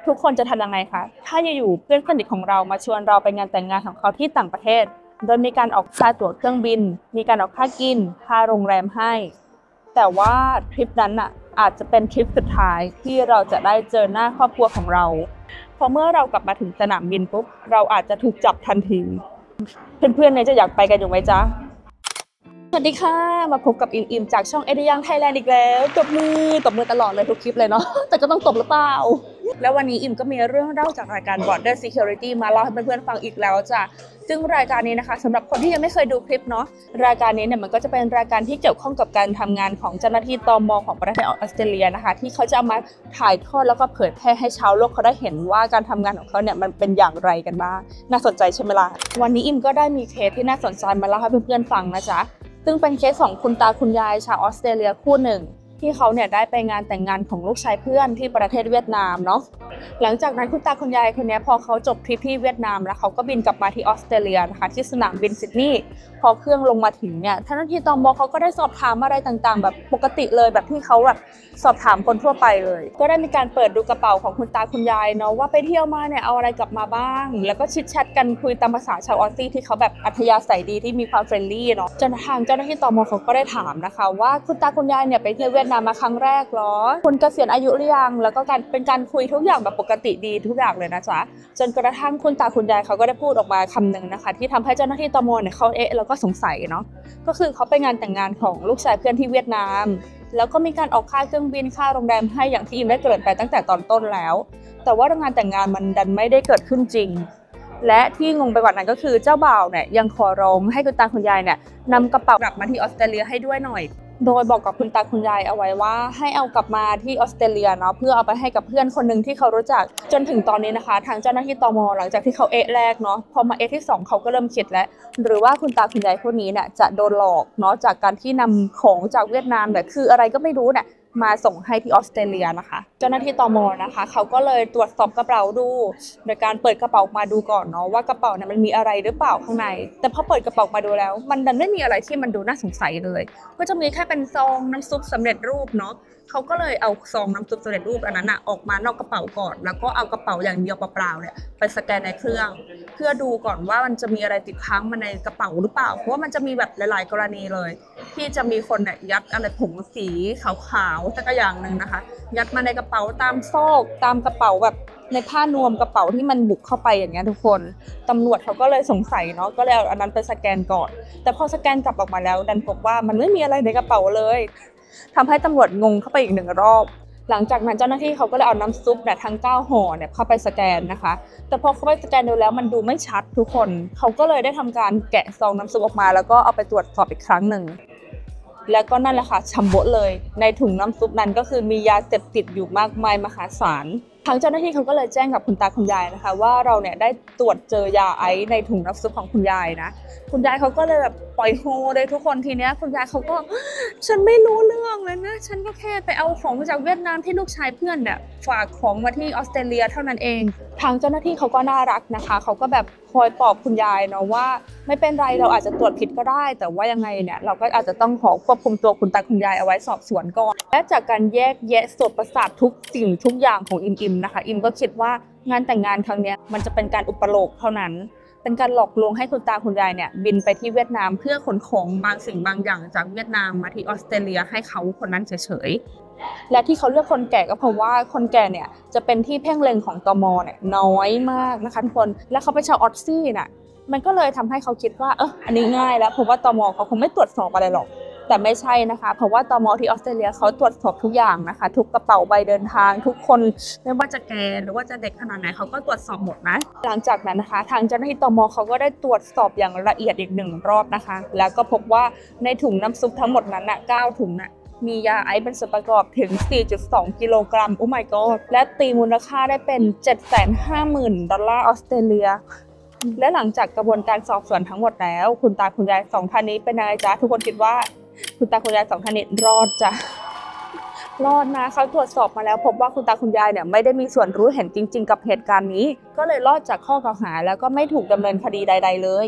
ทุกคนจะทำยังไงคะถ้าอยู่ๆเพื่อนสนิทของเรามาชวนเราไปงานแต่งงานของเขาที่ต่างประเทศโดยมีการออกค่าตั๋วเครื่องบินมีการออกค่ากินค่าโรงแรมให้แต่ว่าทริปนั้นน่ะอาจจะเป็นทริปสุดท้ายที่เราจะได้เจอหน้าครอบครัวของเราพอเมื่อเรากลับมาถึงสนามบินปุ๊บเราอาจจะถูกจับทันทีเพื่อนๆเนี่ยจะอยากไปกันอยู่ไหมจ๊ะสวัสดีค่ะมาพบกับอิมจากช่องเอเดียงไทยแลนด์อีกแล้วตบมือตลอดเลยทุกคลิปเลยเนาะแต่ก็ต้องตบหรือเปล่าแล้ววันนี้อิมก็มีเรื่องเล่าจากรายการ Border Security มาเล่าให้เพื่อนๆฟังอีกแล้วจ้ะซึ่งรายการนี้นะคะสำหรับคนที่ยังไม่เคยดูคลิปเนาะรายการนี้เนี่ยมันก็จะเป็นรายการที่เกี่ยวข้องกับการทำงานของเจ้าหน้าที่ตม.ของประเทศออสเตรเลียนะคะที่เขาจะเอามาถ่ายทอดแล้วก็เผยแพร่ให้ชาวโลกเขาได้เห็นว่าการทำงานของเขาเนี่ยมันเป็นอย่างไรกันบ้างน่าสนใจใช่ไหมล่ะวันนี้อิมก็ได้มีเคสที่น่าสนใจมาเล่าให้เพื่อนๆฟังนะจ๊ะซึ่งเป็นเคสของคุณตาคุณยายชาวออสเตรเลียคู่หนึ่งที่เขาเนี่ยได้ไปงานแต่งงานของลูกชายเพื่อนที่ประเทศเวียดนามเนาะหลังจากนั้นคุณตาคุณยายคนนี้พอเขาจบทริปที่เวียดนามแล้วเขาก็บินกลับมาที่ออสเตรเลียนะคะที่สนามบินซิดนีย์พอเครื่องลงมาถึงเนี่ยเจ้าหน้าที่ตม.เขาก็ได้สอบถามอะไรต่างๆแบบปกติเลยแบบที่เขาแบบสอบถามคนทั่วไปเลยก็ได้มีการเปิดดูกระเป๋าของคุณตาคุณยายเนาะว่าไปเที่ยวมาเนี่ยเอาอะไรกลับมาบ้างแล้วก็ชิดแชทกันคุยตามภาษาชาวออสซี่ที่เขาแบบอัธยาศัยดีที่มีความเฟรนลี่เนาะจนทางเจ้าหน้าที่ตม.เขาก็ได้ถามนะคะว่าคุณตาคุณยายเนี่ยไปเที่ยวเวียดนามมาครั้งแรกหรอคุณเกษียณอายุหรือยังแล้วก็เป็นการคุยทุกอย่างแบบปกติดีทุกอย่างเลยนะจ๊ะจนกระทั่งคุณตาคุณยายเขาก็ได้พูดออกมาคำหนึ่งนะคะที่ทำให้เจ้าหน้าที่ตม.เนี่ยเขาแล้วก็สงสัยเนาะก็คือเขาไปงานแต่งงานของลูกชายเพื่อนที่เวียดนามแล้วก็มีการออกค่าเครื่องบินค่าโรงแรมให้อย่างที่อิมได้เกริ่นไปตั้งแต่ตอนต้นแล้วแต่ว่างานแต่งงานมันดันไม่ได้เกิดขึ้นจริงและที่งงไปกว่านั้นก็คือเจ้าบ่าวเนี่ยยังขอร้องให้คุณตาคุณยายเนี่ยนำกระเป๋ากลับมาที่ออสเตรเลียให้ด้วยหน่อยโดยบอกกับคุณตาคุณยายเอาไว้ว่าให้เอากลับมาที่ออสเตรเลียเนาะเพื่อเอาไปให้กับเพื่อนคนหนึ่งที่เขารู้จักจนถึงตอนนี้นะคะทางเจ้าหน้าที่ตม.หลังจากที่เขาแรกเนาะพอมาที่2เขาก็เริ่มคิดแล้วหรือว่าคุณตาคุณยายคนนี้เนี่ยจะโดนหลอกเนาะจากการที่นำของจากเวียดนามเนี่ยคืออะไรก็ไม่รู้เนี่ยมาส่งให้ที่ออสเตรเลียนะคะเจ้าหน้าที่ตม.นะคะเขาก็เลยตรวจสอบกระเป๋าดูโดยการเปิดกระเป๋ามาดูก่อนเนาะว่ากระเป๋าเนี่ยมันมีอะไรหรือเปล่าข้างในแต่พอเปิดกระเป๋ามาดูแล้วมันดันไม่มีอะไรที่มันดูน่าสงสัยเลยก็จะมีแค่เป็นซองน้ำซุปสำเร็จรูปเนาะเขาก็เลยเอาซองน้ำซุปสำเร็จรูปอันนั้นออกมานอกกระเป๋าก่อนแล้วก็เอากระเป๋าอย่างเดียวเปล่าๆเนี่ยไปสแกนในเครื่องเพื่อดูก่อนว่ามันจะมีอะไรติดค้างมาในกระเป๋าหรือเปล่าเพราะว่ามันจะมีแบบหลายๆกรณีเลยที่จะมีคนเนี่ยยัดอะไรผงสีขาวๆสักอย่างหนึ่งนะคะยัดมาในกระเป๋าตามซอกตามกระเป๋าแบบในผ้านวมกระเป๋าที่มันบุกเข้าไปอย่างเงี้ยทุกคนตำรวจเขาก็เลยสงสัยเนาะก็เลยเอาอันนั้นไปสแกนก่อนแต่พอสแกนกลับออกมาแล้วดันพบว่ามันไม่มีอะไรในกระเป๋าเลยทำให้ตำรวจงงเข้าไปอีก1 รอบหลังจากนั้นเจ้าหน้าที่เขาก็เลยเอาน้ำซุปเนี่ยทั้ง9 ห่อเนี่ยเข้าไปสแกนนะคะแต่พอเข้าไปสแกนดูแล้วมันดูไม่ชัดทุกคนเขาก็เลยได้ทำการแกะซองน้ำซุปออกมาแล้วก็เอาไปตรวจสอบอีกครั้งหนึ่งแล้วก็นั่นแหละค่ะฉ่ำโบ๊ะเลยในถุงน้ำซุปนั้นก็คือมียาเสพติดอยู่มากมายมหาศาลทางเจ้าหน้าที่เขาก็เลยแจ้งกับคุณตาคุณยายนะคะว่าเราเนี่ยได้ตรวจเจอยาไอซ์ในถุงน้ำซุปของคุณยายนะคุณยายเขาก็เลยแบบปล่อยโฮเลยทุกคนทีเนี้ยคุณยายเขาก็ฉันไม่รู้เรื่องเลยนะฉันก็แค่ไปเอาของมาจากเวียดนามที่ลูกชายเพื่อนเนี่ยฝากของมาที่ออสเตรเลียเท่านั้นเองทางเจ้าหน้าที่เขาก็น่ารักนะคะเขาก็แบบคอยปลอบคุณยายเนาะว่าไม่เป็นไรเราอาจจะตรวจผิดก็ได้แต่ว่ายังไงเนี่ยเราก็อาจจะต้องขอควบคุมตัวคุณตาคุณยายเอาไว้สอบสวนก่อนและจากการแยกแยะโสตประสาททุกสิ่งทุกอย่างของอิมนะคะอิมก็คิดว่างานแต่งงานครั้งนี้มันจะเป็นการอุปโลกเท่านั้นเป็นการหลอกลวงให้คุณตาคุณยายเนี่ยบินไปที่เวียดนามเพื่อขนของบางสิ่งบางอย่างจากเวียดนามมาที่ออสเตรเลียให้เขาคนนั้นเฉยๆและที่เขาเลือกคนแก่ก็เพราะว่าคนแก่เนี่ยจะเป็นที่เพ่งเล็งของตม.เนี่ยน้อยมากนะคะทุกคนและเขาเป็นชาวออสซี่น่ะมันก็เลยทำให้เขาคิดว่าอันนี้ง่ายแล้วเพราะว่าตม.เขาคงไม่ตรวจสอบอะไรหรอกแต่ไม่ใช่นะคะเพราะว่าตม.ที่ออสเตรเลียเขาตรวจสอบทุกอย่างนะคะทุกกระเป๋าใบเดินทางทุกคนไม่ว่าจะแก่หรือว่าจะเด็กขนาดไหนเขาก็ตรวจสอบหมดนะหลังจากนั้นนะคะทางเจ้าหน้าที่ตม.เขาก็ได้ตรวจสอบอย่างละเอียดอีก1 รอบนะคะแล้วก็พบว่าในถุงน้ำซุปทั้งหมดนั้นน่ะ9 ถุงน่ะมียาไอซ์เป็นส่วนประกอบถึง 4.2 กิโลกรัมโอ้ my god และตีมูลค่าได้เป็น 750,000 ดอลลาร์ออสเตรเลียและหลังจากกระบวนการสอบสวนทั้งหมดแล้วคุณตาคุณยาย2 ท่านนี้เป็นยังไงจ๊ะทุกคนคิดว่าคุณตาคุณยาย2 ท่านนี้รอดจ้ะรอดนะเขาตรวจสอบมาแล้วพบว่าคุณตาคุณยายเนี่ยไม่ได้มีส่วนรู้เห็นจริงๆกับเหตุการณ์นี้ก็เลยรอดจากข้อกล่าวหาแล้วก็ไม่ถูกดำเนินคดีใดๆเลย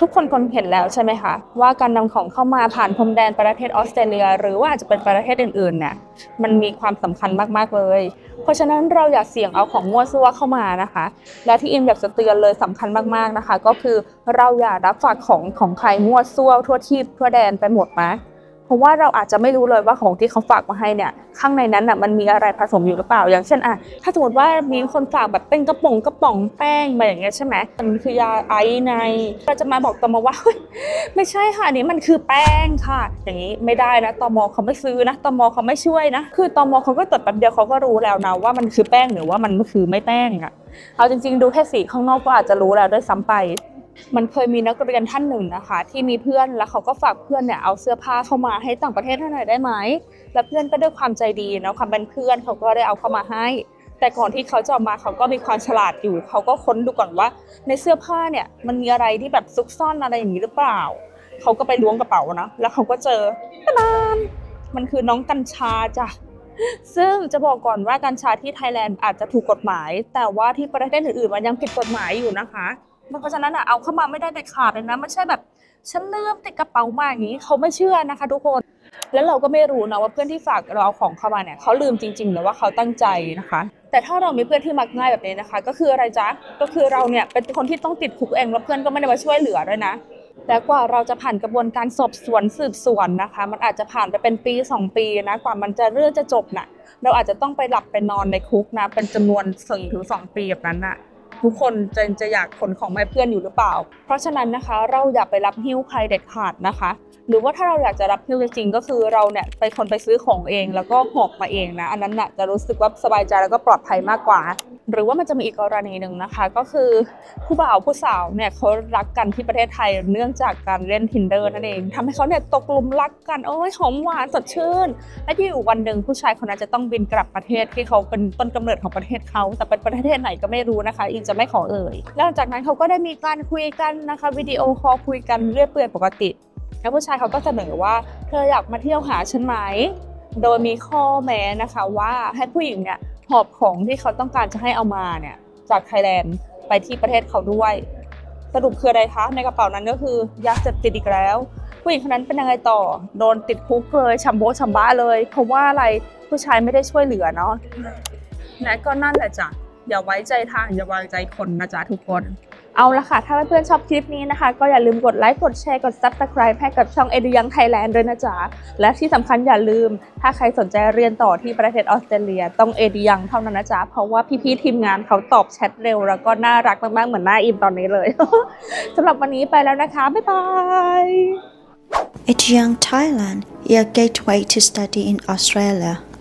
ทุกคนคงเห็นแล้วใช่ไหมคะว่าการนำของเข้ามาผ่านพรมแดนประเทศออสเตรเลียหรือว่าอาจจะเป็นประเทศอื่นๆเนี่ยมันมีความสำคัญมากๆเลยเพราะฉะนั้นเราอย่าเสี่ยงเอาของมั่วซั่วเข้ามานะคะและที่อิมอยากจะเตือนเลยสำคัญมากๆนะคะก็คือเราอย่ารับฝากของใครมั่วซั่วทั่วทิศทั่วแดนไปหมดนะเพราะว่าเราอาจจะไม่รู้เลยว่าของที่เขาฝากมาให้เนี่ยข้างในนั้นน่ะมันมีอะไรผสมอยู่หรือเปล่าอย่างเช่นถ้าสมมติว่ามีคนฝากแบบเป็นกระป๋องแป้งมาอย่างเงี้ยใช่ไหมมันคือยาไอซ์ในเราจะมาบอกตมว่าไม่ใช่ค่ะอันนี้มันคือแป้งค่ะอย่างนี้ไม่ได้นะตมเขาไม่ซื้อนะตมเขาไม่ช่วยนะคือตมเขาก็ตรวจแป๊บเดียวเขาก็รู้แล้วนะว่ามันคือแป้งหรือว่ามันคือไม่แป้งอะเอาจริงๆดูแค่สีข้างนอกก็อาจจะรู้แล้วด้วยซ้ำไปมันเคยมีนักเรียนท่านหนึ่งนะคะที่มีเพื่อนแล้วเขาก็ฝากเพื่อนเนี่ยเอาเสื้อผ้าเข้ามาให้ต่างประเทศหน่อยได้ไหมแล้วเพื่อนก็ด้วยความใจดีนะความเป็นเพื่อนเขาก็ได้เอาเข้ามาให้แต่ก่อนที่เขาจะเอามาเขาก็มีความฉลาดอยู่เขาก็ค้นดูก่อนว่าในเสื้อผ้าเนี่ยมันมีอะไรที่แบบซุกซ่อนอะไรอย่างนี้หรือเปล่าเขาก็ไปล้วงกระเป๋านะแล้วเขาก็เจอมันคือน้องกัญชาจ้ะซึ่งจะบอกก่อนว่ากัญชาที่ไทยแลนด์อาจจะถูกกฎหมายแต่ว่าที่ประเทศอื่นๆมันยังผิดกฎหมายอยู่นะคะเพราะฉะนั้นเอาเข้ามาไม่ได้เด็ดขาดเลยนะไม่ใช่แบบฉันลืมติดกระเป๋ามาอย่างนี้เขาไม่เชื่อนะคะทุกคนแล้วเราก็ไม่รู้นะว่าเพื่อนที่ฝากเราเอาของเข้ามาเนี่ยเขาลืมจริงๆหรือว่าเขาตั้งใจนะคะแต่ถ้าเรามีเพื่อนที่มักง่ายแบบนี้นะคะก็คืออะไรจ๊ะก็คือเราเนี่ยเป็นคนที่ต้องติดคุกเองแล้วเพื่อนก็ไม่ได้มาช่วยเหลือด้วยนะแต่กว่าเราจะผ่านกระบวนการสอบสวนสืบสวนนะคะมันอาจจะผ่านไปเป็นปี2 ปีนะกว่ามันจะเรื่องจะจบน่ะเราอาจจะต้องไปหลับไปนอนในคุกนะเป็นจำนวน1-2 ปีแบบนั้นน่ะทุกคนจะอยากขนของมาให้เพื่อนอยู่หรือเปล่าเพราะฉะนั้นนะคะเราอย่าไปรับหิ้วใครเด็ดขาดนะคะหรือว่าถ้าเราอยากจะรับหิ้วจริงๆก็คือเราเนี่ยไปคนไปซื้อของเองแล้วก็หอบมาเองนะอันนั้นน่ะจะรู้สึกว่าสบายใจแล้วก็ปลอดภัยมากกว่าหรือว่ามันจะมีอีกกรณีหนึ่งนะคะก็คือผู้บ่าวผู้สาวเนี่ยเขารักกันที่ประเทศไทยเนื่องจากการเล่น Tinder นั่นเองทำให้เขาเนี่ยตกหลุมรักกันโอ้ยหอมหวานสดชื่นและที่อยู่วันหนึ่งผู้ชายคนนั้นจะต้องบินกลับประเทศที่เขาเป็นต้นกำเนิดของประเทศเขาแต่เป็นประเทศไหนก็ไม่รู้นะคะอินจะไม่ขอเอ่ยหลังจากนั้นเขาก็ได้มีการคุยกันนะคะวิดีโอคอลคุยกันเรื่อยเปื่อยปกติแล้วผู้ชายเขาก็เสนอว่าเธออยากมาเที่ยวหาฉันไหมโดยมีข้อแม้นะคะว่าให้ผู้หญิงเนี่ยหอบของที่เขาต้องการจะให้เอามาเนี่ยจากไทยแลนด์ไปที่ประเทศเขาด้วยสรุปคืออะไรคะในกระเป๋านั้นก็คือยาเสพติดอีกแล้วผู้หญิงคนนั้นเป็นยังไงต่อโดนติดคุกเลยชัมโบชัมบ้าเลยเพราะว่าอะไรผู้ชายไม่ได้ช่วยเหลือเนาะและก็นั่นแหละจ้ะอย่าไว้ใจทางอย่าวางใจคนนะจ๊ะทุกคนเอาละค่ะถ้าเพื่อนๆชอบคลิปนี้นะคะก็อย่าลืมกดไลค์กดแชร์กด Subscribe ให้กับช่อง Edu Young Thailand ด้วยนะจ๊ะและที่สำคัญอย่าลืมถ้าใครสนใจเรียนต่อที่ประเทศออสเตรเลียต้อง Edu Young เท่านั้นนะจ๊ะเพราะว่าพี่ๆทีมงานเขาตอบแชทเร็วแล้วก็น่ารักมากๆเหมือนหน้าอิมตอนนี้เลย สำหรับวันนี้ไปแล้วนะคะบ๊ายบาย Edu Young Thailand, your gateway to study in Australia.